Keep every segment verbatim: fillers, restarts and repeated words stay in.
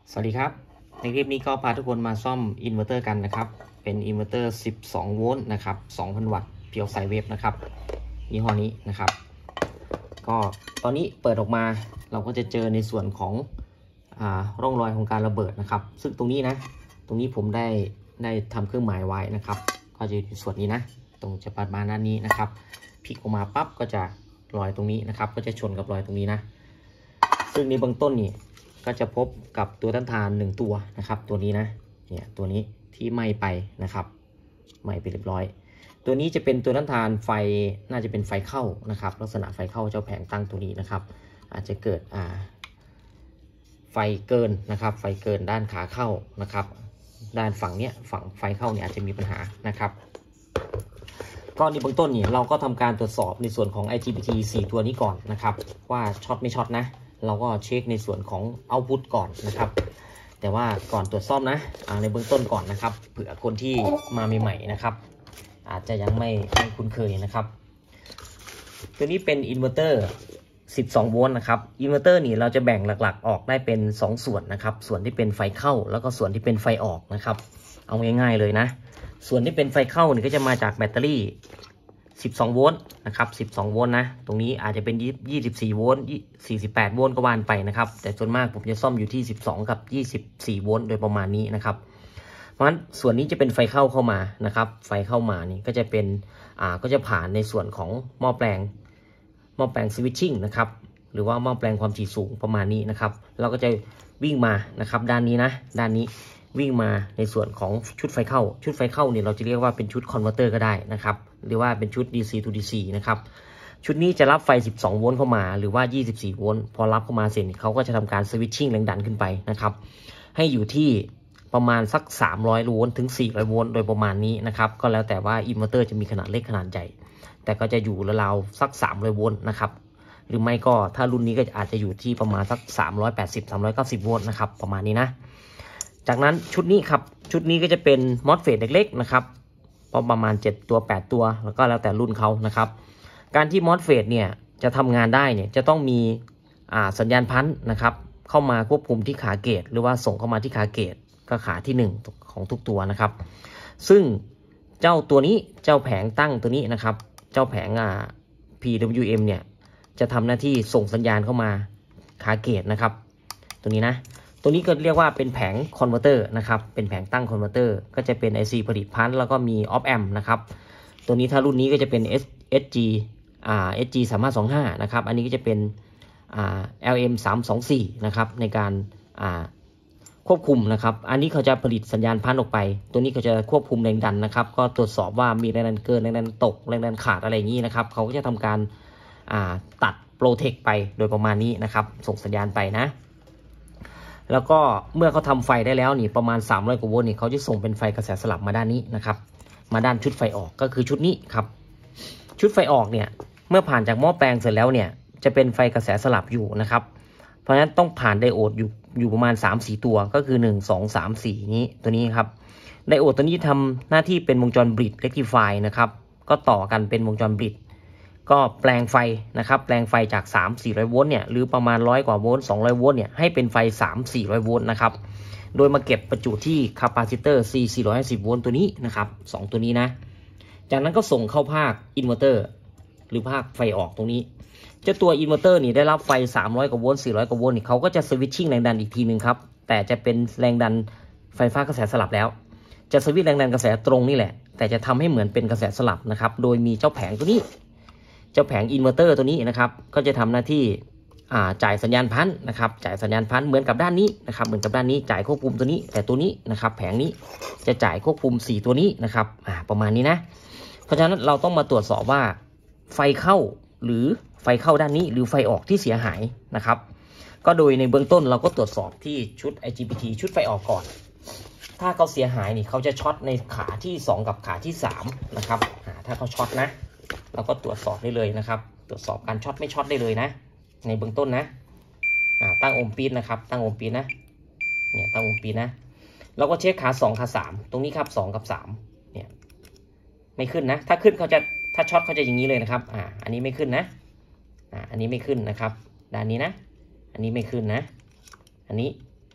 สวัสดีครับในคลิปนี้ก็พาทุกคนมาซ่อมอินเวอร์เตอร์กันนะครับเป็นอินเวอร์เตอร์สิบสองโวลต์นะครับ สองพัน วัตต์เพียวไซเวฟนะครับยี่ห้อนี้นะครับก็ตอนนี้เปิดออกมาเราก็จะเจอในส่วนของอ่าร่องรอยของการระเบิดนะครับซึ่งตรงนี้นะตรงนี้ผมได้ได้ทำเครื่องหมายไว้นะครับก็จะอยู่ส่วนนี้นะตรงจะประมาณด้านนี้นะครับพลิกออกมาปั๊บก็จะรอยตรงนี้นะครับก็จะชนกับรอยตรงนี้นะซึ่งในเบื้องต้นนี่ก็จะพบกับตัวต้านทานหนึ่งตัวนะครับตัวนี้นะเนี่ยตัวนี้ที่ไหม้ไปนะครับไหม้ไปเรียบร้อยตัวนี้จะเป็นตัวต้านทานไฟน่าจะเป็นไฟเข้านะครับลักษณะไฟเข้าเจ้าแผงตั้งตัวนี้นะครับอาจจะเกิดอ่าไฟเกินนะครับไฟเกินด้านขาเข้านะครับด้านฝั่งเนี้ยฝั่งไฟเข้าเนี่ยอาจจะมีปัญหานะครับก็ในเบื้องต้นเนี่ยเราก็ทำการตรวจสอบในส่วนของ ไอ จี บี ที สี่ตัวนี้ก่อนนะครับว่าช็อตไม่ช็อตนะเราก็เช็คในส่วนของเอาต์พุตก่อนนะครับแต่ว่าก่อนตรวจซ่อมนะในเบื้องต้นก่อนนะครับเผื่อคนที่มาใหม่ๆนะครับอาจจะยังไม่ไม่คุ้นเคยนะครับตัวนี้เป็นอินเวอร์เตอร์สิบสองโวลต์นะครับอินเวอร์เตอร์นี่เราจะแบ่งหลักๆออกได้เป็นสองส่วนนะครับส่วนที่เป็นไฟเข้าแล้วก็ส่วนที่เป็นไฟออกนะครับเอาง่ายๆเลยนะส่วนที่เป็นไฟเข้านี่ก็จะมาจากแบตเตอรี่สิบสองโวลต์นะครับสิบสองโวลต์นะตรงนี้อาจจะเป็นยี่สิบสี่โวลต์สี่สิบแปดโวลต์ก็ว่านไปนะครับแต่ส่วนมากผมจะซ่อมอยู่ที่สิบสองกับยี่สิบสี่โวลต์โดยประมาณนี้นะครับเพราะฉะนั้นส่วนนี้จะเป็นไฟเข้าเข้ามานะครับไฟเข้ามานี่ก็จะเป็นอ่าก็จะผ่านในส่วนของหม้อแปลงหม้อแปลงสวิตชิ่งนะครับหรือว่าหม้อแปลงความถี่สูงประมาณนี้นะครับเราก็จะวิ่งมานะครับด้านนี้นะด้านนี้วิ่งมาในส่วนของชุดไฟเข้าชุดไฟเข้าเนี่ยเราจะเรียกว่าเป็นชุดคอนเวอร์เตอร์ก็ได้นะครับหรือว่าเป็นชุด ดี ซี to ดี ซี นะครับชุดนี้จะรับไฟสิบสองโวลต์เข้ามาหรือว่ายี่สิบสี่โวลต์พอรับเข้ามาเสร็จเขาก็จะทำการสวิตชิ่งแรงดันขึ้นไปนะครับให้อยู่ที่ประมาณสักสามร้อยโวลต์ถึงสี่ร้อยโวลต์โดยประมาณนี้นะครับก็แล้วแต่ว่าอินเวอร์เตอร์จะมีขนาดเล็กขนาดใหญ่แต่ก็จะอยู่ราวๆสักสามร้อยโวลต์นะครับหรือไม่ก็ถ้ารุ่นนี้ก็อาจจะอยู่ที่ประมาณสักสามร้อยแปดสิบ สามร้อยเก้าสิบโวลต์นะครับประมาณนี้นะจากนั้นชุดนี้ครับชุดนี้ก็จะเป็นมอสเฟตเล็กๆนะครับประมาณเจ็ดตัวแปดตัวแล้วก็แล้วแต่รุ่นเขานะครับการที่มอสเฟตเนี่ยจะทำงานได้เนี่ยจะต้องมีอ่าสัญญาณพันธุ์นะครับเข้ามาควบคุมที่ขาเกตหรือว่าส่งเข้ามาที่ขาเกตก็ขาที่หนึ่งของทุกตัวนะครับซึ่งเจ้าตัวนี้เจ้าแผงตั้งตัวนี้นะครับเจ้าแผงอ่า พี ดับเบิลยู เอ็ม เนี่ยจะทำหน้าที่ส่งสัญญาณเข้ามาขาเกตนะครับตัวนี้นะตัวนี้ก็เรียกว่าเป็นแผงคอนเวอร์เตอร์นะครับเป็นแผงตั้งคอนเวอร์เตอร์ก็จะเป็น ไอ ซี ผลิตพันธุ์แล้วก็มีออฟแอมนะครับตัวนี้ถ้ารุ่นนี้ก็จะเป็น เอส จี อ่า เอส จี สามห้าสองห้านะครับอันนี้ก็จะเป็นอ่า แอล เอ็ม สามสองสี่นะครับในการอ่าควบคุมนะครับอันนี้เขาจะผลิตสัญญาณพันธุ์ออกไปตัวนี้เขาจะควบคุมแรงดันนะครับก็ตรวจสอบว่ามีแรงดันเกินแรงดันตกแรงดันขาดอะไรอย่างนี้นะครับเขาก็จะทำการอ่าตัดโปรเทคไปโดยประมาณนี้นะครับส่งสัญญาณไปนะแล้วก็เมื่อเขาทำไฟได้แล้วนี่ประมาณสามร้อยกว่าโวลต์นี่เขาจะส่งเป็นไฟกระแสสลับมาด้านนี้นะครับมาด้านชุดไฟออกก็คือชุดนี้ครับชุดไฟออกเนี่ยเมื่อผ่านจากหม้อแปลงเสร็จแล้วเนี่ยจะเป็นไฟกระแสสลับอยู่นะครับเพราะฉะนั้นต้องผ่านไดโอดอยู่อยู่ประมาณ สามสี่ ตัวก็คือหนึ่ง สอง สาม สี่นี้ตัวนี้ครับไดโอดตัวนี้ทำหน้าที่เป็นวงจรบริดเรคทิฟายนะครับก็ต่อกันเป็นวงจรบริดก็แปลงไฟนะครับแปลงไฟจาก สาม สี่ร้อยโวลต์เนี่ยหรือประมาณร้อยกว่าโวลต์สองร้อยโวลต์เนี่ยให้เป็นไฟ สาม สี่ร้อยโวลต์นะครับโดยมาเก็บประจุที่คาปาซิเตอร์ ซี สี่ร้อยห้าสิบโวลต์ตัวนี้นะครับสองตัวนี้นะจากนั้นก็ส่งเข้าภาคอินเวอร์เตอร์หรือภาคไฟออกตรงนี้เจ้าตัวอินเวอร์เตอร์นี่ได้รับไฟสามร้อยกว่าโวลต์สี่ร้อยกว่าโวลต์นี่เขาก็จะสวิตชิ่งแรงดันอีกทีนึงครับแต่จะเป็นแรงดันไฟฟ้ากระแสสลับแล้วจะสวิตช์แรงดันกระแสตรงนี่แหละแต่จะทำให้เหมือนเป็นกระแสสลับนะครับโดยมีเจ้าแผงตัวนี้เจ้าแผงอินเวอร์เตอร์ตัวนี้นะครับก็จะทำหน้าที่จ่ายสัญญาณพันธุ์นะครับจ่ายสัญญาณพันธุ์เหมือนกับด้านนี้นะครับเหมือนกับด้านนี้จ่ายควบคุมตัวนี้แต่ตัวนี้นะครับแผงนี้จะจ่ายควบคุมสี่ตัวนี้นะครับประมาณนี้นะเพราะฉะนั้นเราต้องมาตรวจสอบว่าไฟเข้าหรือไฟเข้าด้านนี้หรือไฟออกที่เสียหายนะครับก็โดยในเบื้องต้นเราก็ตรวจสอบที่ชุด ไอ จี บี ที ชุดไฟออกก่อนถ้าเขาเสียหายนี่เขาจะช็อตในขาที่สองกับขาที่สามนะครับถ้าเขาช็อตนะเราก็ตรวจสอบได้เลยนะครับตรวจสอบการช็อตไม่ช็อตได้เลยนะในเบื้องต้นนะตั้งโอห์มปี๊ดนะครับตั้งโอห์มปี๊ดนะเนี่ยตั้งโอห์มปี๊ดนะเราก็เช็คขาสองขาสามตรงนี้ครับสองกับสามเนี่ยไม่ขึ้นนะถ้าขึ้นเขาจะถ้าช็อตเขาจะอย่างนี้เลยนะครับอ่าอันนี้ไม่ขึ้นนะอ่าอันนี้ไม่ขึ้นนะครับด้านนี้นะอันนี้ไม่ขึ้นนะอันนี้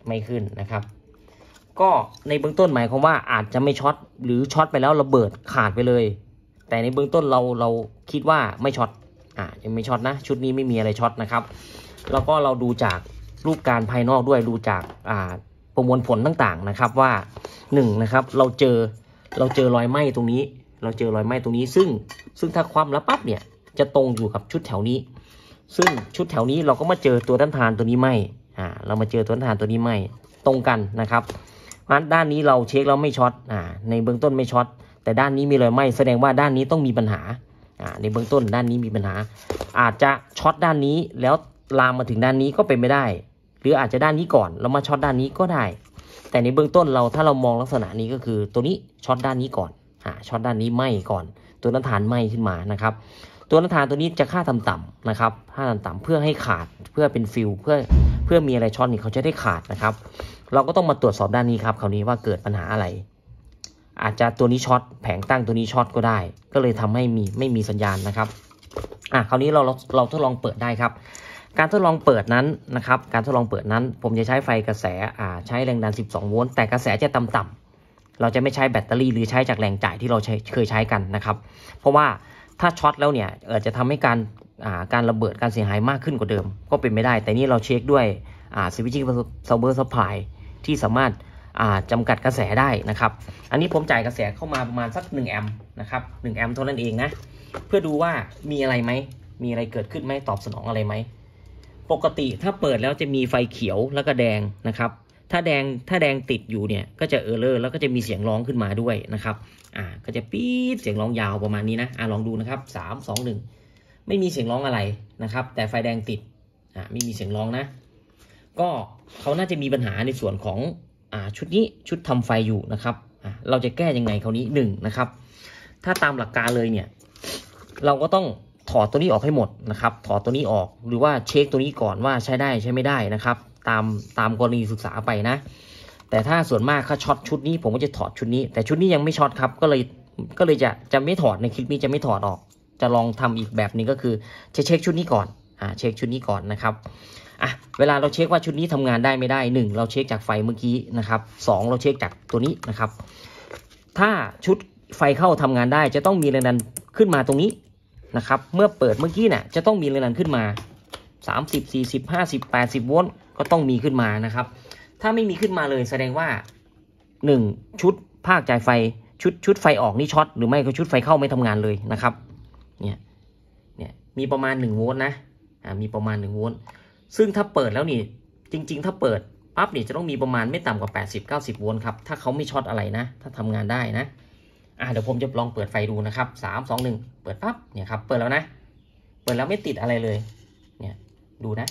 ไม่ขึ้นนะครับก็ในเบื้องต้นหมายความว่าอาจจะไม่ช็อตหรือช็อตไปแล้วระเบิดขาดไปเลยแต่ในเบื้องต้นเราเราคิดว่าไม่ช็อตอ่ายังไม่ช็อตนะชุดนี้ไม่มีอะไรช็อตนะครับแล้วก็เราดูจากรูปการภายนอกด้วยดูจากอ่าประมวลผลต่างๆนะครับว่าหนึ่งนะครับเราเจอเราเจอรอยไหม้ตรงนี้เราเจอรอยไหม้ตรงนี้ซึ่งซึ่งถ้าคว่ำแล้วปั๊บเนี่ยจะตรงอยู่กับชุดแถวนี้ซึ่งชุดแถวนี้เราก็มาเจอตัวต้านทานตัวนี้ไหม้อ่าเรามาเจอตัวต้านทานตัวนี้ไหม้ตรงกันนะครับด้านนี้เราเช็คแล้วไม่ช็อตอ่าในเบื้องต้นไม่ช็อตแต่ด้านนี้มีรอยไหม้แสดงว่าด้านนี้ต้องมีปัญหาอ่าในเบื้องต้นด้านนี้มีปัญหาอาจจะช็อตด้านนี้แล้วลามมาถึงด้านนี้ก็เป็นไม่ได้หรืออาจจะด้านนี้ก่อนแล้วมาช็อตด้านนี้ก็ได้แต่ในเบื้องต้นเราถ้าเรามองลักษณะนี้ก็คือตัวนี้ช็อตด้านนี้ก่อนอ่าช็อตด้านนี้ไหม้ก่อนตัวต้านทานไหม้ขึ้นมานะครับตัวต้านทานตัวนี้จะค่าต่ำๆนะครับค่าต่ำๆเพื่อให้ขาดเพื่อเป็นฟิลเพื่อเพื่อมีอะไรช็อตนี่เขาจะได้ขาดนะครับเราก็ต้องมาตรวจสอบด้านนี้ครับคราวนี้ว่าเกิดปัญหาอะไรอาจจะตัวนี้ช็อตแผงตั้งตัวนี้ช็อตก็ได้ก็เลยทำให้มีไม่มีสัญญาณนะครับอ่ะคราวนี้เราเราเราทดลองเปิดได้ครับการทดลองเปิดนั้นนะครับการทดลองเปิดนั้นผมจะใช้ไฟกระแสอ่าใช้แรงดันสิบสองโวลต์แต่กระแสจะต่ำๆเราจะไม่ใช้แบตเตอรี่หรือใช้จากแรงจ่ายที่เราใช้เคยใช้กันนะครับเพราะว่าถ้าช็อตแล้วเนี่ยเออจะทำให้การอ่าการระเบิดการเสียหายมากขึ้นกว่าเดิมก็เป็นไม่ได้แต่นี่เราเช็คด้วยอ่า switching power supply ที่สามารถอ่าจำกัดกระแสได้นะครับอันนี้ผมจ่ายกระแสเข้ามาประมาณสักหนึ่งแอมป์นะครับหนึ่งแอมป์เท่านั้นเองนะเพื่อดูว่ามีอะไรไหมมีอะไรเกิดขึ้นไหมตอบสนองอะไรไหมปกติถ้าเปิดแล้วจะมีไฟเขียวแล้วก็แดงนะครับถ้าแดงถ้าแดงติดอยู่เนี่ยก็จะเออร์เลอร์แล้วก็จะมีเสียงร้องขึ้นมาด้วยนะครับอ่าก็จะปี๊ดเสียงร้องยาวประมาณนี้นะอ่าลองดูนะครับสาม สอง หนึ่งไม่มีเสียงร้องอะไรนะครับแต่ไฟแดงติดอ่าไม่มีเสียงร้องนะก็เขาน่าจะมีปัญหาในส่วนของอ่าชุดนี้ชุดทำไฟอยู่นะครับอ่าเราจะแก้ยังไงคราวนี้หนึ่งนะครับถ้าตามหลักการเลยเนี่ยเราก็ต้องถอดตัวนี้ออกให้หมดนะครับถอดตัวนี้ออกหรือว่าเช็คตัวนี้ก่อนว่าใช้ได้ใช้ไม่ได้นะครับตามตามกรณีศึกษาไปนะแต่ถ้าส่วนมากถ้าช็อตชุดนี้ผมก็จะถอดชุดนี้แต่ชุดนี้ยังไม่ช็อตครับก็เลยก็เลยจะจะไม่ถอดในคลิปนี้จะไม่ถอดออกจะลองทำอีกแบบนึงก็คือจะเช็คชุดนี้ก่อนอ่าเช็คชุดนี้ก่อนนะครับอ่ะเวลาเราเช็คว่าชุดนี้ทำงานได้ไม่ได้หนึ่งเราเช็คจากไฟเมื่อกี้นะครับสองเราเช็คจากตัวนี้นะครับถ้าชุดไฟเข้าทำงานได้จะต้องมีแรงดันขึ้นมาตรงนี้นะครับเมื่อเปิดเมื่อกี้เนี่ยจะต้องมีแรงดันขึ้นมาสามสิบ สี่สิบ ห้าสิบ แปดสิบโวลต์ก็ต้องมีขึ้นมานะครับถ้าไม่มีขึ้นมาเลยแสดงว่าหนึ่งชุดภาคจ่ายไฟชุดชุดไฟออกนี่ช็อตหรือไม่ก็ชุดไฟเข้าไม่ทำงานเลยนะครับเนี่ยเนี่ยมีประมาณหนึ่งโวลต์นะอ่ามีประมาณหนึ่งโวลต์ซึ่งถ้าเปิดแล้วนี่จริงๆถ้าเปิดปั๊บนี่จะต้องมีประมาณไม่ต่ำกว่าแปดสิบ เก้าสิบโวลต์ครับถ้าเขาไม่ช็อตอะไรนะถ้าทำงานได้นะอ่าเดี๋ยวผมจะลองเปิดไฟดูนะครับสาม สอง หนึ่งเปิดปั๊บเนี่ยครับเปิดแล้วนะเปิดแล้วไม่ติดอะไรเลยเนี่ยดูนะ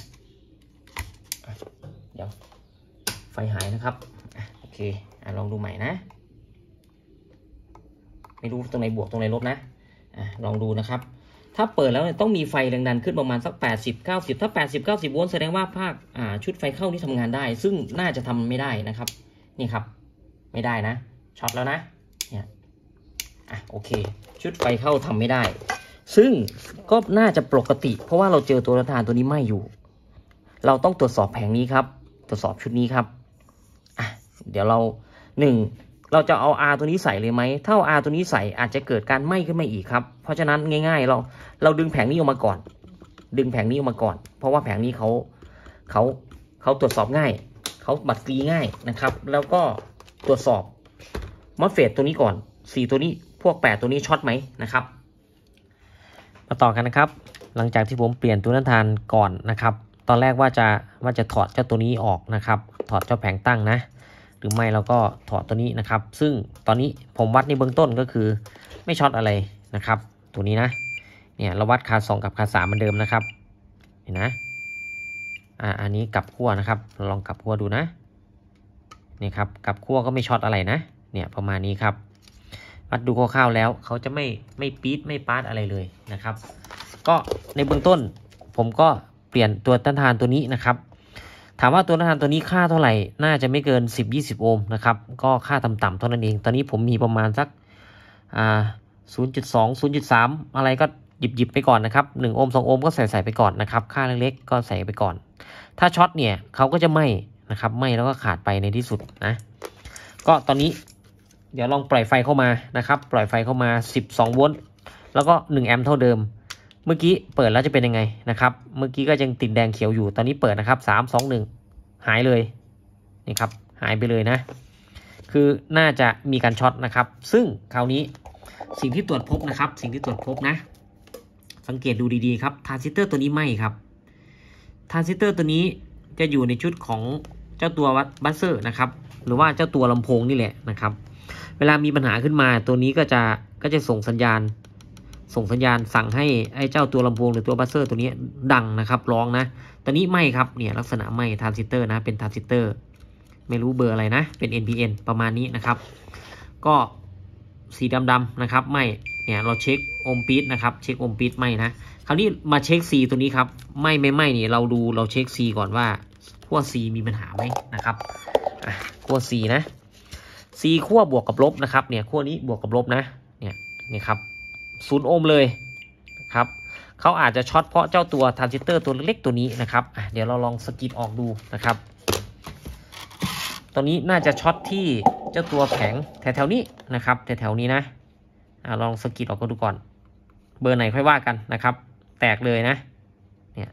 เดี๋ยวไฟหายนะครับอ่ะโอเคอ่ะลองดูใหม่นะไม่รู้ตรงไหนบวกตรงไหนลบนะอ่ะลองดูนะครับถ้าเปิดแล้วต้องมีไฟแรงดันขึ้นประมาณสักแปดสิบ เก้าสิบถ้าแปดสิบ เก้าสิบโวลต์แสดงว่าภาคอ่าชุดไฟเข้านี่ทำงานได้ซึ่งน่าจะทำไม่ได้นะครับนี่ครับไม่ได้นะช็อตแล้วนะเนี่ยอ่ะโอเคชุดไฟเข้าทำไม่ได้ซึ่งก็น่าจะปกติเพราะว่าเราเจอตัวต้านทานตัวนี้ไหม้อยู่เราต้องตรวจสอบแผงนี้ครับตรวจสอบชุดนี้ครับอ่ะเดี๋ยวเราหนึ่งเราจะเอา R ตัวนี้ใส่เลยไหมถ้าเอา R ตัวนี้ใส่อาจจะเกิดการไหม้ขึ้นมาอีกครับเพราะฉะนั้นง่ายๆเราเราดึงแผงนี้ออกมาก่อนดึงแผงนี้ออกมาก่อนเพราะว่าแผงนี้เขาเขาเขาตรวจสอบง่ายเขาบัตรฟรีง่ายนะครับแล้วก็ตรวจสอบมอสเฟตตัวนี้ก่อนสี่ตัวนี้พวกแปดตัวนี้ช็อตไหมนะครับมาต่อกันนะครับหลังจากที่ผมเปลี่ยนตัวต้านทานก่อนนะครับตอนแรกว่าจะว่าจะถอดเจ้าตัวนี้ออกนะครับถอดเจ้าแผงตั้งนะหรือไม่เราก็ถอดตัวนี้นะครับซึ่งตอนนี้ผมวัดในเบื้องต้นก็คือไม่ช็อตอะไรนะครับตัวนี้นะเนี่ยเราวัดคาสองกับคาสามเหมือนเดิมนะครับเห็นนะอ่าอันนี้กลับขั้วนะครับลองกลับขั้วดูนะนี่ครับกลับขั้วก็ไม่ช็อตอะไรนะเนี่ยประมาณนี้ครับวัดดูคร่าวๆแล้วเขาจะไม่ไม่ปี๊ดไม่ปาร์ตอะไรเลยนะครับก็ในเบื้องต้นผมก็เปลี่ยนตัวต้านทานตัวนี้นะครับถามว่าตัวต้านทานตัวนี้ค่าเท่าไหร่น่าจะไม่เกิน สิบ ยี่สิบ โอห์มนะครับก็ค่าต่ำๆเท่านั้นเองตอนนี้ผมมีประมาณสักอ่า ศูนย์จุดสอง ศูนย์จุดสาม อะไรก็หยิบๆไปก่อนนะครับหนึ่งโอห์มสองโอห์มก็ใส่ๆไปก่อนนะครับค่าเล็กๆก็ใส่ไปก่อนถ้าช็อตเนี่ยเขาก็จะไหม้นะครับไหม้แล้วก็ขาดไปในที่สุดนะก็ตอนนี้เดี๋ยวลองปล่อยไฟเข้ามานะครับปล่อยไฟเข้ามาสิบสองโวลต์แล้วก็หนึ่งแอมป์เท่าเดิมเมื่อกี้เปิดแล้วจะเป็นยังไงนะครับเมื่อกี้ก็ยังติดแดงเขียวอยู่ตอนนี้เปิดนะครับสาม สอง หนึ่งหายเลยนี่ครับหายไปเลยนะคือน่าจะมีการช็อตนะครับซึ่งคราวนี้สิ่งที่ตรวจพบนะครับสิ่งที่ตรวจพบนะสังเกตดูดีๆครับทรานซิสเตอร์ตัวนี้ไหม้ครับทรานซิสเตอร์ตัวนี้จะอยู่ในชุดของเจ้าตัวบัสเซอร์นะครับหรือว่าเจ้าตัวลำโพงนี่แหละนะครับเวลามีปัญหาขึ้นมาตัวนี้ก็จะก็จะส่งสัญญาณส่งสัญญาณสั่งให้ไอ้เจ้าตัวลำโพงหรือตัวบัสเซอร์ตัวนี้ดังนะครับร้องนะตอนนี้ไหม้ครับเนี่ยลักษณะไหม้ทรานซิสเตอร์นะเป็นทรานซิสเตอร์ไม่รู้เบอร์อะไรนะเป็น เอ็น พี เอ็น ประมาณนี้นะครับก็สีดำๆนะครับไหม้เนี่ยเราเช็คโอห์มปี๊ดนะครับเช็คโอห์มปี๊ดไหม้นะคราวนี้มาเช็ค C ตัวนี้ครับไหม้ไม่ไหม้นี่เราดูเราเช็ค C ก่อนว่าขั้ว C มีปัญหาไหมนะครับขั้ว C นะ C ขั้วบวกกับลบนะครับเนี่ยขั้วนี้บวกกับลบนะเนี่ยนี่ครับศูนย์โอห์มเลยครับเขาอาจจะช็อตเพราะเจ้าตัวทรานซิสเตอร์ตัวเล็กๆตัวนี้นะครับเดี๋ยวเราลองสกิดออกดูนะครับตัวนี้น่าจะช็อตที่เจ้าตัวแผงแถวๆนี้นะครับแถวๆนี้นะอ่าลองสกิดออกก็ดูก่อนเบอร์ไหนค่อยว่ากันนะครับแตกเลยนะเนี่ย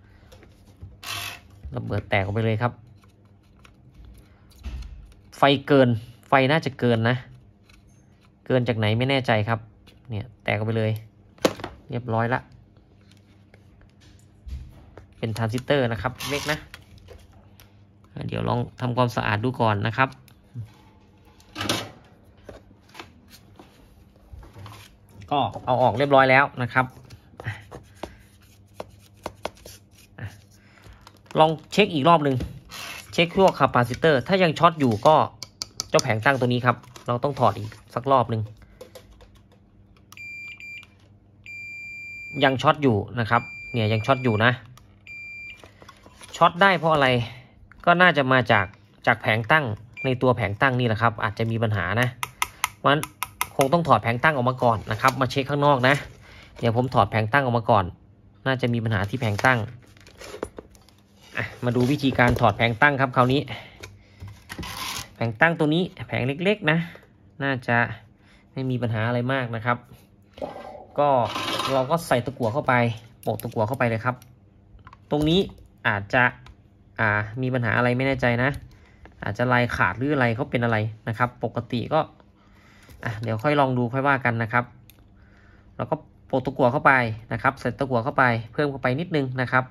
ระเบิดแตกออกไปเลยครับไฟเกินไฟน่าจะเกินนะเกินจากไหนไม่แน่ใจครับเนี่ยแตกออกไปเลยเรียบร้อยละเป็นทรานซิสเตอร์นะครับเล็กนะเดี๋ยวลองทำความสะอาดดูก่อนนะครับก็เอาออกเรียบร้อยแล้วนะครับลองเช็คอีกรอบหนึ่งเช็คพวกคาปาซิเตอร์ถ้ายังช็อตอยู่ก็เจ้าแผงตั้งตัวนี้ครับเราต้องถอดอีกสักรอบหนึ่งยังช็อตอยู่นะครับเนี่ยยังช็อตอยู่นะช็อตได้เพราะอะไรก็น่าจะมาจากจากแผงตั้งในตัวแผงตั้งนี่แหละครับอาจจะมีปัญหานะเพราะฉะนั้นคงต้องถอดแผงตั้งออกมาก่อนนะครับมาเช็คข้างนอกนะเดี๋ยวผมถอดแผงตั้งออกมาก่อนน่าจะมีปัญหาที่แผงตั้งมาดูวิธีการถอดแผงตั้งครับคราวนี้แผงตั้งตัวนี้แผงเล็กๆนะน่าจะไม่มีปัญหาอะไรมากนะครับก็เราก็ใส่ตะกั่วเข้าไปโปะตะกั่วเข้าไปเลยครับตรงนี้อาจจะอ่ามีปัญหาอะไรไม่แน่ใจนะอาจจะลายขาดหรืออะไรเขาเป็นอะไรนะครับปกติก็อ่ะเดี๋ยวค่อยลองดูค่อยว่ากันนะครับแล้วก็โปะตะกั่วเข้าไปนะครับใส่ตะกั่วเข้าไปเพิ่มเข้าไปนิดนึงนะครับ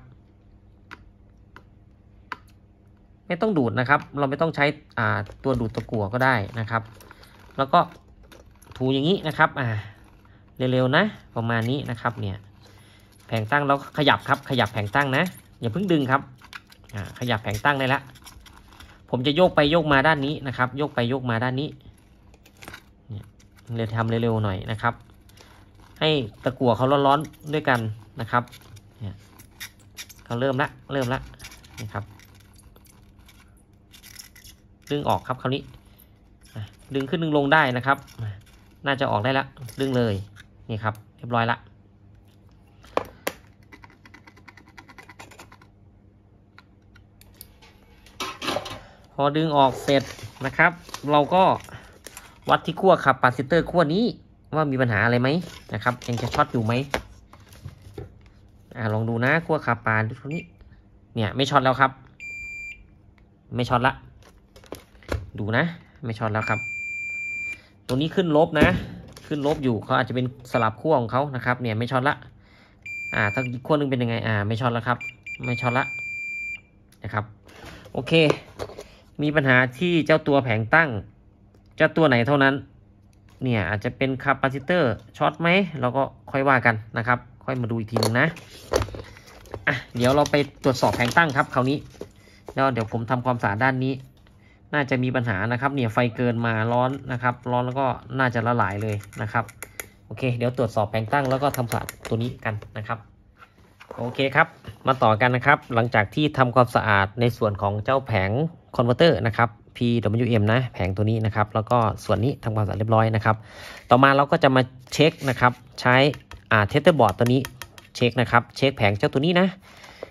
ไม่ต้องดูดนะครับเราไม่ต้องใช้อ่าตัวดูดตะกั่วก็ได้นะครับแล้วก็ถูอย่างนี้นะครับอ่าเร็วๆนะประมาณนี้นะครับเนี่ยแผงตั้งเราขยับครับขยับแผงตั้งนะอย่าเพิ่งดึงครับอ่าขยับแผงตั้งได้แล้วผมจะโยกไปโยกมาด้านนี้นะครับโยกไปโยกมาด้านนี้เนี่ยเลยทำเร็วๆหน่อยนะครับให้ตะกั่วเขาร้อนๆด้วยกันนะครับเนี่ยเขาเริ่มละเริ่มละนี่ครับดึงออกครับคราวนี้ดึงขึ้นดึงลงได้นะครับน่าจะออกได้ละดึงเลยนี่ครับเรียบร้อยละพอดึงออกเสร็จนะครับเราก็วัดที่ขั้วคาปาซิเตอร์ขั้วนี้ว่ามีปัญหาอะไรไหมนะครับยังจะช็อตอยู่ไหมอ่าลองดูนะขั้วคาปาตัวนี้เนี่ยไม่ช็อตแล้วครับไม่ช็อตละดูนะไม่ช็อตแล้วครับตัวนี้ขึ้นลบนะขึ้นลบอยู่เขาอาจจะเป็นสลับขั้วของเขานะครับเนี่ยไม่ช็อตละอ่าถ้าอีกขั้วนึงเป็นยังไงอ่าไม่ช็อตแล้วครับไม่ช็อตละนะครับโอเคมีปัญหาที่เจ้าตัวแผงตั้งเจ้าตัวไหนเท่านั้นเนี่ยอาจจะเป็นคาปาซิเตอร์ช็อตไหมเราก็ค่อยว่ากันนะครับค่อยมาดูอีกทีนึงนะอ่ะเดี๋ยวเราไปตรวจสอบแผงตั้งครับคราวนี้แล้วเดี๋ยวผมทำความสะอาดด้านนี้น่าจะมีปัญหานะครับเนี่ยไฟเกินมาร้อนนะครับร้อนแล้วก็น่าจะละลายเลยนะครับโอเคเดี๋ยวตรวจสอบแผงตั้งแล้วก็ทำความสะอาดตัวนี้กันนะครับโอเคครับมาต่อกันนะครับหลังจากที่ทำความสะอาดในส่วนของเจ้าแผงคอนเวอร์เตอร์นะครับ พี ดับเบิลยู เอ็ม นะแผงตัวนี้นะครับแล้วก็ส่วนนี้ทำความสะอาดเรียบร้อยนะครับต่อมาเราก็จะมาเช็คนะครับใช้อ่าเทสเตอร์บอร์ดตัวนี้เช็คนะครับเช็คแผงเจ้าตัวนี้นะ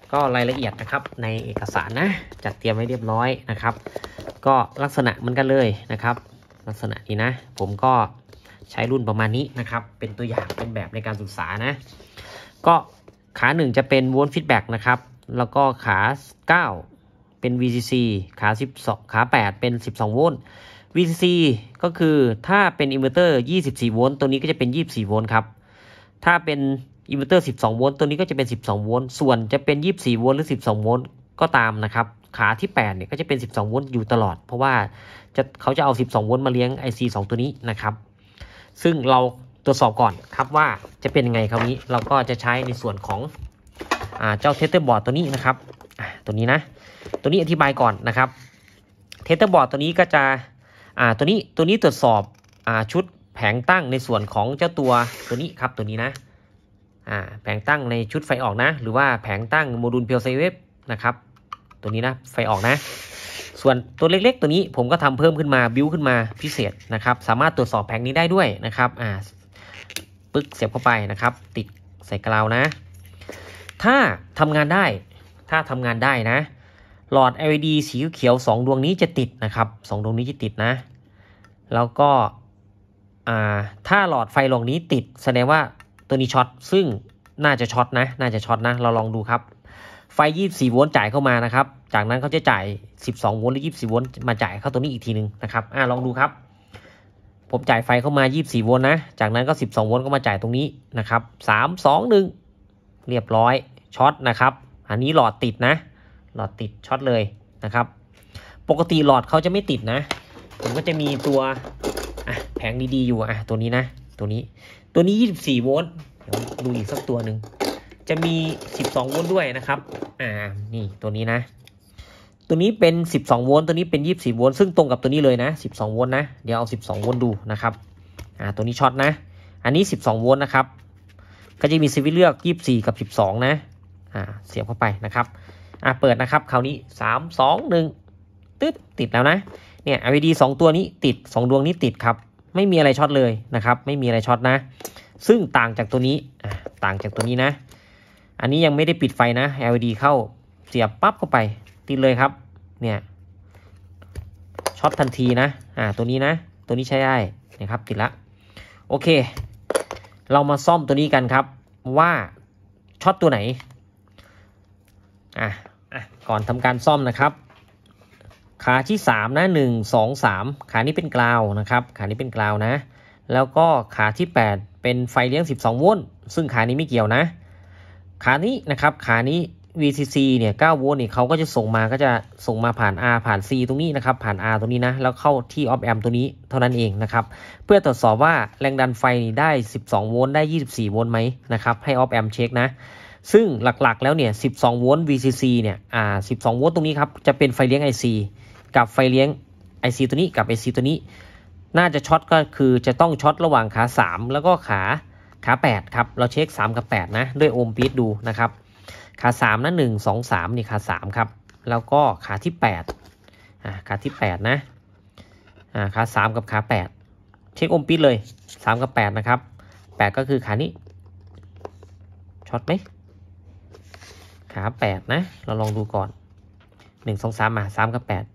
ก็รายละเอียดนะครับในเอกสารนะจัดเตรียมไว้เรียบร้อยนะครับก็ลักษณะเหมือนกันเลยนะครับลักษณะนี้นะผมก็ใช้รุ่นประมาณนี้นะครับเป็นตัวอย่างเป็นแบบในการศึกษานะก็ขาหนึ่งจะเป็นโวลต์ฟีดแบ็กนะครับแล้วก็ขาเก้าเป็น วี ซี ซี ขาสิบสองขาแปดเป็นสิบสองโวลต์ วี ซี ซี ก็คือถ้าเป็นอินเวอร์เตอร์ยี่สิบสี่โวลต์ตัวนี้ก็จะเป็นยี่สิบสี่โวลต์ครับถ้าเป็นอินเวอร์เตอร์สิบสองโวลต์ตัวนี้ก็จะเป็นสิบสองโวลต์ส่วนจะเป็นยี่สิบสี่โวลต์หรือสิบสองโวลต์ก็ตามนะครับขาที่แปดเนี่ยก็จะเป็นสิบสองโวลต์อยู่ตลอดเพราะว่าจะเขาจะเอาสิบสองโวลต์มาเลี้ยง ไอ ซี สองตัวนี้นะครับซึ่งเราตรวจสอบก่อนครับว่าจะเป็นยังไงคราวนี้เราก็จะใช้ในส่วนของอ่าเจ้าเทสเตอร์บอร์ดตัวนี้นะครับตัวนี้นะตัวนี้อธิบายก่อนนะครับเทสเตอร์บอร์ดตัวนี้ก็จะอ่าตัวนี้ตัวนี้ตรวจสอบอ่าชุดแผงตั้งในส่วนของเจ้าตัวตัวนี้ครับตัวนี้นะอ่าแผงตั้งในชุดไฟออกนะหรือว่าแผงตั้งโมดูลเพียวไซเวฟนะครับตัวนี้นะไฟออกนะส่วนตัวเล็กๆตัวนี้ผมก็ทำเพิ่มขึ้นมาบิวขึ้นมาพิเศษนะครับสามารถตรวจสอบแผงนี้ได้ด้วยนะครับอ่าปึ๊กเสียบเข้าไปนะครับติดใส่กราวนะถ้าทำงานได้ถ้าทำงานได้นะหลอด แอล อี ดี สีเขียวสองดวงนี้จะติดนะครับสองดวงนี้จะติดนะแล้วก็อ่าถ้าหลอดไฟดวงนี้ติดแสดงว่าตัวนี้ช็อตซึ่งน่าจะช็อตนะน่าจะช็อตนะเราลองดูครับไฟยี่สิบสี่โวลต์จ่ายเข้ามานะครับจากนั้นเขาจะจ่ายสิบสองโวลต์หรือยี่สิบสี่โวลต์มาจ่ายเข้าตัวนี้อีกทีนึงนะครับอ่าลองดูครับผมจ่ายไฟเข้ามายี่สิบสี่โวลต์นะจากนั้นก็สิบสองโวลต์ก็มาจ่ายตรงนี้นะครับสาม สอง หนึ่งเรียบร้อยช็อตนะครับอันนี้หลอดติดนะหลอดติดช็อตเลยนะครับปกติหลอดเขาจะไม่ติดนะผมก็จะมีตัวอ่ะแผงดีๆอยู่อ่ะตัวนี้นะตัวนี้ตัวนี้ยี่สิบสี่โวลต์เดี๋ยวดูอีกสักตัวหนึ่งจะมีสิบสองโวลต์ด้วยนะครับอ่านี่ตัวนี้นะตัวนี้เป็นสิบสองโวลต์ตัวนี้เป็นยี่สิบสี่โวลต์ซึ่งตรงกับตัวนี้เลยนะสิบสองโวลต์นะเดี๋ยวเอาสิบสองโวลต์ดูนะครับอ่าตัวนี้ช็อตนะอันนี้สิบสองโวลต์นะครับก็จะมีสวิตช์เลือกยี่สิบสี่กับสิบสองนะอ่าเสียบเข้าไปนะครับอ่าเปิดนะครับคราวนี้สาม สอง หนึ่งตึ๊ดติดแล้วนะเนี่ย แอล อี ดี สองตัวนี้ติดสองดวงนี้ติดครับไม่มีอะไรช็อตเลยนะครับไม่มีอะไรช็อตนะซึ่งต่างจากตัวนี้อ่าต่างจากตัวนี้นะอันนี้ยังไม่ได้ปิดไฟนะ แอล อี ดี เข้าเสียบปั๊บเข้าไปติดเลยครับเนี่ยช็อตทันทีนะอ่าตัวนี้นะตัวนี้ใช้ได้นะครับติดละโอเคเรามาซ่อมตัวนี้กันครับว่าช็อตตัวไหนอ่ะอ่ะก่อนทำการซ่อมนะครับขาที่สามนะหนึ่ง สอง สามขานี้เป็นกราวนะครับขานี้เป็นกราวนะแล้วก็ขาที่แปดเป็นไฟเลี้ยงสิบสองโวลต์ซึ่งขานี้ไม่เกี่ยวนะขานี้นะครับขานี้ วี ซี ซี เนี่ยเก้าโวลต์เนี่ยเขาก็จะส่งมาก็จะส่งมาผ่าน R ผ่าน C ตรงนี้นะครับผ่าน R ตรงนี้นะแล้วเข้าที่ op amp ตัวนี้เท่านั้นเองนะครับเพื่อตรวจสอบว่าแรงดันไฟได้สิบสองโวลต์ได้ยี่สิบสี่โวลต์ไหมนะครับให้ op amp เช็คนะซึ่งหลักๆแล้วเนี่ยสิบสองโวลต์ วี ซี ซี เนี่ยอ่าสิบสองโวลต์ตรงนี้ครับจะเป็นไฟเลี้ยง ไอ ซี กับไฟเลี้ยง ไอ ซี ตัวนี้กับ ไอ ซี ตัวนี้น่าจะช็อตก็คือจะต้องช็อตระหว่างขาสามแล้วก็ขาขาแปดครับเราเช็คสามกับแปดนะด้วยโอห์มปี๊ดดูนะครับขาสามนะหนึ่ง สอง สามนี่ขาสามครับแล้วก็ขาที่แปดอ่าขาที่แปดนะอ่าขาสามกับขาแปดเช็คโอห์มปี๊ดเลยสามกับแปดนะครับแปดก็คือขานี้ช็อตไหมขาแปดนะเราลองดูก่อนหนึ่ง สอง สามมาสามกับแปด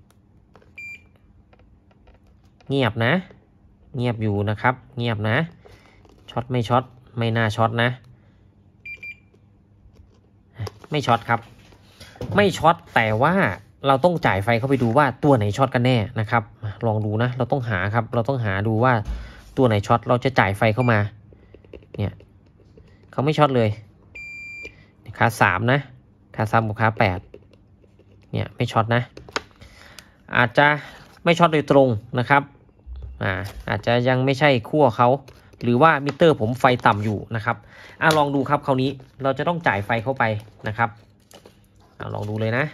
เงียบนะเงียบอยู่นะครับเงียบนะช็อตไม่ช็อตไม่น่าช็อตนะไม่ช็อตครับไม่ช็อตแต่ว่าเราต้องจ่ายไฟเข้าไปดูว่าตัวไหนช็อตกันแน่นะครับลองดูนะเราต้องหาครับเราต้องหาดูว่าตัวไหนช็อตเราจะจ่ายไฟเข้ามาเนี่ยเขาไม่ช็อตเลยขาสามนะขาสามกับขาแปดเนี่ยไม่ช็อตนะอาจจะไม่ช็อตโดยตรงนะครับอ่าอาจจะยังไม่ใช่ขั้วเขาหรือว่ามิเตอร์ผมไฟต่ำอยู่นะครับอ่ะลองดูครับคราวนี้เราจะต้องจ่ายไฟเข้าไปนะครับอ่ะลองดูเลยนะ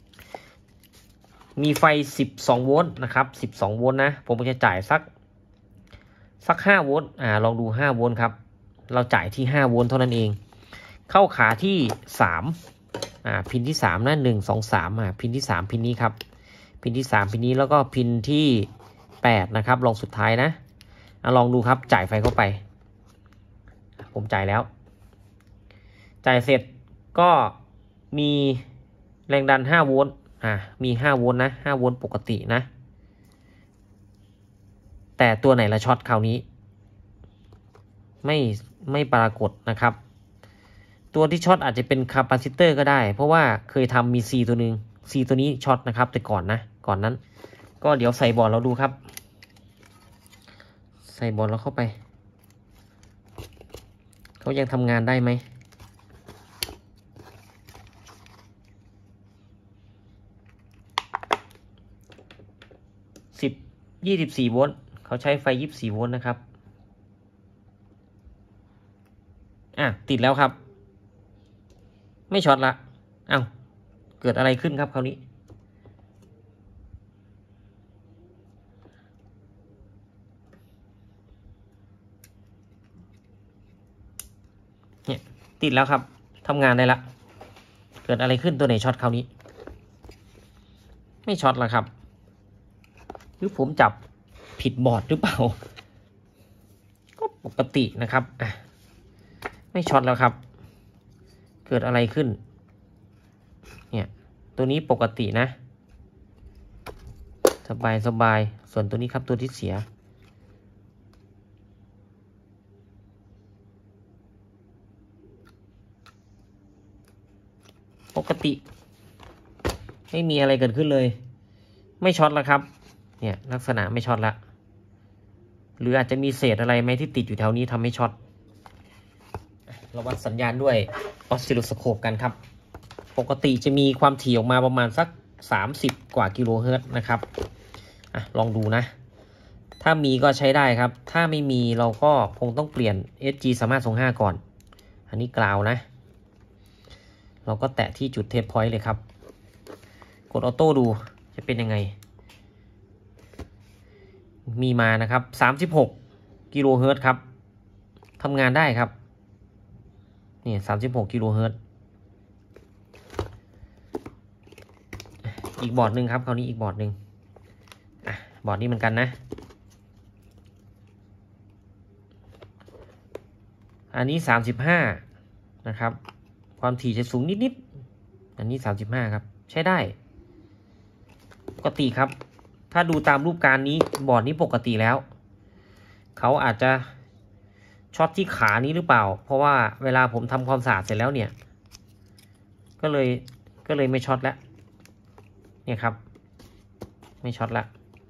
มีไฟสิบสองโวลต์นะครับสิบสองโวลต์นะผมจะจ่ายสักสักห้าโวลต์อ่าลองดูห้าโวลต์ครับเราจ่ายที่ห้าโวลต์เท่านั้นเองเข้าขาที่สามอ่าพินที่สามนะหนึ่ง สอง สามอ่าพินที่สามพินนี้ครับพินที่สามพินนี้แล้วก็พินที่แปดนะครับลองสุดท้ายนะอ่ะลองดูครับจ่ายไฟเข้าไปผมจ่ายแล้วจ่ายเสร็จก็มีแรงดันห้าโวลต์อ่ามีห้าโวลต์นะห้าโวลต์ปกตินะแต่ตัวไหนละช็อตคราวนี้ไม่ไม่ปรากฏนะครับตัวที่ช็อตอาจจะเป็นคาปาซิเตอร์ก็ได้เพราะว่าเคยทำมี C ตัวหนึ่ง C ตัวนี้ช็อตนะครับแต่ก่อนนะก่อนนั้นก็เดี๋ยวใส่บอร์ดเราดูครับใส่บอร์ดเราเข้าไปเขายังทำงานได้ไหมสิบยี่สิบสี่โวลต์เขาใช้ไฟยี่สิบสี่โวลต์นะครับอ่ะติดแล้วครับไม่ช็อตละเอ้าเกิดอะไรขึ้นครับคราวนี้เนี่ยติดแล้วครับทำงานได้ละเกิดอะไรขึ้นตัวไหนช็อตคราวนี้ไม่ช็อตละครับหรือผมจับผิดบอร์ดหรือเปล่าก็ปกตินะครับอ่ะไม่ช็อตแล้วครับเกิดอะไรขึ้นเนี่ยตัวนี้ปกตินะสบายสบายส่วนตัวนี้ครับตัวที่เสียปกติไม่มีอะไรเกิดขึ้นเลยไม่ช็อตแล้วครับเนี่ยลักษณะไม่ช็อตละหรืออาจจะมีเศษอะไรไหมที่ติดอยู่แถวนี้ทำให้ช็อตเราวัดสัญญาณด้วยออสซิลโลสโคปกันครับปกติจะมีความถี่ออกมาประมาณสักสามสิบกว่ากิโลเฮิรตซ์นะครับอ่ะลองดูนะถ้ามีก็ใช้ได้ครับถ้าไม่มีเราก็คงต้องเปลี่ยน เอส จี สามห้าสองห้า ก่อนอันนี้กราวนะเราก็แตะที่จุดเทสพอยต์เลยครับกดออโต้ดูจะเป็นยังไงมีมานะครับสามสิบหกกิโลเฮิรตซ์ครับทำงานได้ครับนี่สามสิบหกกิโลเฮิรตซ์อีกบอร์ดหนึ่งครับคราวนี้อีกบอร์ดหนึ่งอ่ะบอร์ดนี้เหมือนกันนะอันนี้สามสิบห้านะครับความถี่จะสูงนิดๆอันนี้สามสิบห้าครับใช้ได้ปกติครับถ้าดูตามรูปการนี้บอร์ดนี้ปกติแล้วเขาอาจจะช็อตที่ขานี้หรือเปล่าเพราะว่าเวลาผมทำความสะอาดเสร็จแล้วเนี่ยก็เลยก็เลยไม่ช็อตแล้วเนี่ยครับไม่ช็อตละ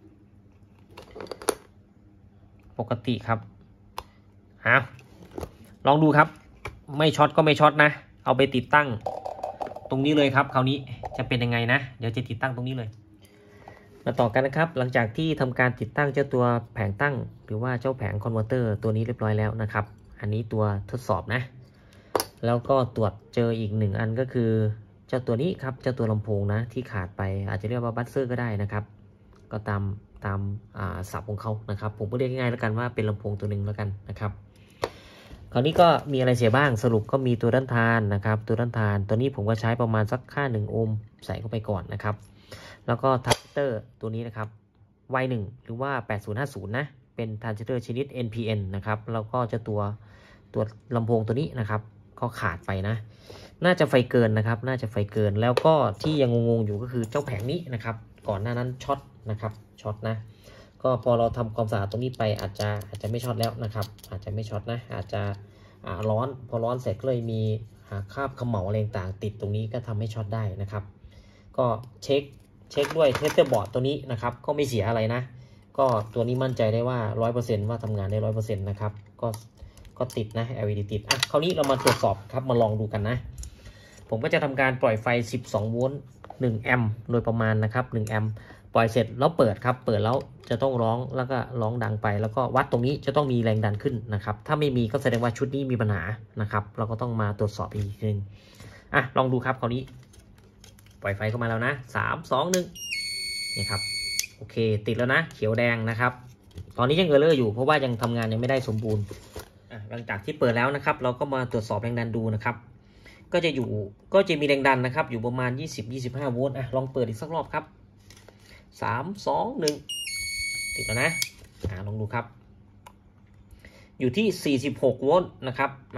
ปกติครับอ้าวลองดูครับไม่ช็อตก็ไม่ช็อตนะเอาไปติดตั้งตรงนี้เลยครับคราวนี้จะเป็นยังไงนะเดี๋ยวจะติดตั้งตรงนี้เลยมาต่อกันนะครับหลังจากที่ทำการติดตั้งเจ้าตัวแผงตั้งหรือว่าเจ้าแผงคอนเวอร์เตอร์ตัวนี้เรียบร้อยแล้วนะครับอันนี้ตัวทดสอบนะแล้วก็ตรวจเจออีกหนึ่งอันก็คือเจ้าตัวนี้ครับเจ้าตัวลำโพงนะที่ขาดไปอาจจะเรียกว่าบัสเซอร์ก็ได้นะครับก็ตามตามศัพท์ของเขานะครับผมก็เรียกง่ายๆแล้วกันว่าเป็นลำโพงตัวหนึ่งแล้วกันนะครับคราวนี้ก็มีอะไรเสียบ้างสรุปก็มีตัวด้านทานนะครับตัวด้านทานตัวนี้ผมก็ใช้ประมาณสักค่าหนึ่งโอห์มใส่เข้าไปก่อนนะครับแล้วก็ทรานซิสเตอร์ตัวนี้นะครับ วาย หนึ่ง หรือว่าแปดศูนย์ห้าศูนย์นะเป็นทรานซิสเตอร์ชนิด เอ็น พี เอ็น นะครับแล้วก็จะตัวตัวลำโพงตัวนี้นะครับก็ขาดไปนะน่าจะไฟเกินนะครับน่าจะไฟเกินแล้วก็ที่ยังงงๆอยู่ก็คือเจ้าแผงนี้นะครับก่อนหน้านั้นช็อตนะครับช็อตนะก็พอเราทำความสะอาดตรงนี้ไปอาจจะอาจจะไม่ช็อตแล้วนะครับอาจจะไม่ช็อตนะอาจจะอ่าร้อนพอร้อนเสร็จก็เลยมีคราบเขม่าอะไรต่างติดตรงนี้ก็ทำให้ช็อตได้นะครับก็เช็คเช็คด้วยเทสเตอร์บอร์ดตัวนี้นะครับก็ไม่เสียอะไรนะก็ตัวนี้มั่นใจได้ว่า ร้อยเปอร์เซ็นต์ ว่าทำงานได้ ร้อยเปอร์เซ็นต์ นะครับก็ก็ติดนะ แอล อี ดี ติดอ่ะคราวนี้เรามาตรวจสอบครับมาลองดูกันนะผมก็จะทำการปล่อยไฟสิบสองโวลต์หนึ่งแอมป์โดยประมาณนะครับหนึ่งแอมป์ปล่อยเสร็จแล้วเปิดครับเปิดแล้วจะต้องร้องแล้วก็ร้องดังไปแล้วก็วัดตรงนี้จะต้องมีแรงดันขึ้นนะครับถ้าไม่มีก็แสดงว่าชุดนี้มีปัญหานะครับเราก็ต้องมาตรวจสอบอีกทีนึงอ่ะลองดูครับคราวนี้ปล่อยไฟเข้ามาแล้วนะสาม สอง หนึ่งนี่ครับโอเคติดแล้วนะเขียวแดงนะครับตอนนี้ยังเออร์เลอร์อยู่เพราะว่ายังทำงานยังไม่ได้สมบูรณ์อ่ะหลังจากที่เปิดแล้วนะครับเราก็มาตรวจสอบแรงดันดูนะครับก็จะอยู่ก็จะมีแรงดันนะครับอยู่ประมาณ ยี่สิบ ยี่สิบห้า โวลต์อ่ะลองเปิดอีกสักรอบครับสาม สอง หนึ่งติดแล้วนะอ่ะลองดูครับอยู่ที่สี่สิบหกโวลต์นะครับอ่ะ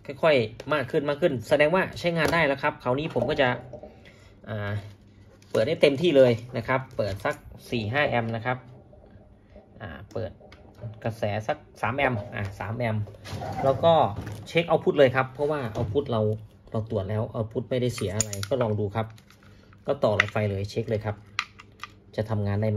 ค่อยๆมากขึ้นมากขึ้นแสดงว่าใช้งานได้แล้วครับคราวนี้ผมก็จะอ่าเปิดได้เต็มที่เลยนะครับเปิดสัก สี่ห้า แอมป์นะครับอ่าเปิดกระแสสักสามแอมป์อ่าสามแอมป์แล้วก็เช็คเอาพุทเลยครับเพราะว่าเอาพุทเราเราตรวจแล้วเอาพุทไม่ได้เสียอะไรก็ลองดูครับก็ต่อหลอดไฟเลยเช็คเลยครับจะทำงานได้ไหม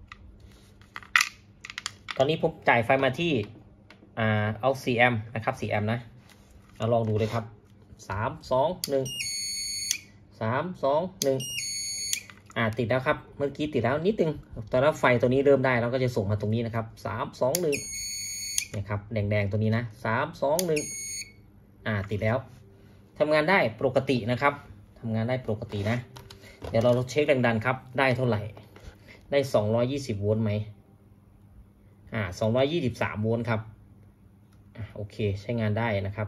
ตอนนี้ผมจ่ายไฟมาที่อ่าเอาสี่แอมป์นะครับสี่แอมป์นะเอาลองดูเลยครับสาม สอง หนึ่ง สาม สอง หนึ่งอ่าติดแล้วครับเมื่อกี้ติดแล้วนิดนึงตอนนี้ไฟตัวนี้เริ่มได้แล้วก็จะส่งมาตรงนี้นะครับสาม สอง หนึ่งนะครับแดงๆตัวนี้นะสาม สอง หนึ่งอ่าติดแล้วทำงานได้ปกตินะครับทำงานได้ปกตินะเดี๋ยวเราเช็คแรงดันครับได้เท่าไหร่ได้สองร้อยยี่สิบโวลต์ไหมอ่าสองร้อยยี่สิบสามโวลต์ครับอ่าโอเคใช้งานได้นะครับ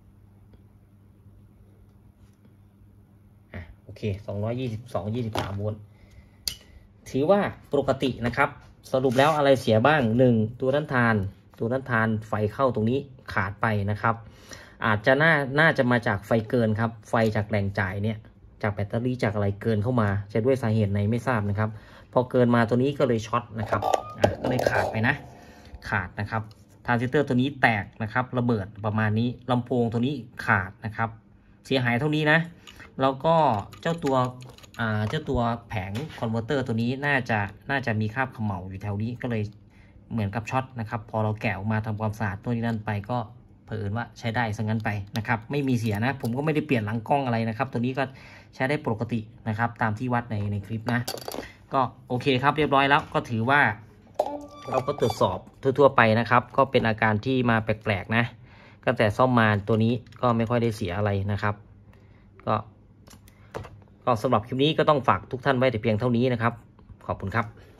อ่าโอเคสองร้อยยี่สิบสอง ยี่สิบสามโวลต์ถือว่าปกตินะครับสรุปแล้วอะไรเสียบ้างหนึ่งตัวต้านทานตัวต้านทานไฟเข้าตรงนี้ขาดไปนะครับอาจจะน่าน่าจะมาจากไฟเกินครับไฟจากแหล่งจ่ายเนี่ยจากแบตเตอรี่จากอะไรเกินเข้ามาจะด้วยสาเหตุไหนไม่ทราบนะครับพอเกินมาตัวนี้ก็เลยช็อตนะครับอ่ะก็เลยขาดไปนะขาดนะครับทรานซิสเตอร์ตัวนี้แตกนะครับระเบิดประมาณนี้ลำโพงตัวนี้ขาดนะครับเสียหายเท่านี้นะแล้วก็เจ้าตัวอ่าเจ้าตัวแผงคอนเวอร์เตอร์ตัวนี้น่าจะน่าจะมีคราบเขม่าอยู่แถวนี้ก็เลยเหมือนกับช็อตนะครับพอเราแกะออกมาทำความสะอาดตัวนี้นั่นไปก็เผอิญว่าใช้ได้ซะงั้นไปนะครับไม่มีเสียนะผมก็ไม่ได้เปลี่ยนหลังกล้องอะไรนะครับตัวนี้ก็ใช้ได้ปกตินะครับตามที่วัดในในคลิปนะก็โอเคครับเรียบร้อยแล้วก็ถือว่าเราก็ตรวจสอบทั่วๆไปนะครับก็เป็นอาการที่มาแปลกๆนะก็แต่ซ่อมมาตัวนี้ก็ไม่ค่อยได้เสียอะไรนะครับก็ก็สำหรับคลิปนี้ก็ต้องฝากทุกท่านไว้แต่เพียงเท่านี้นะครับขอบคุณครับ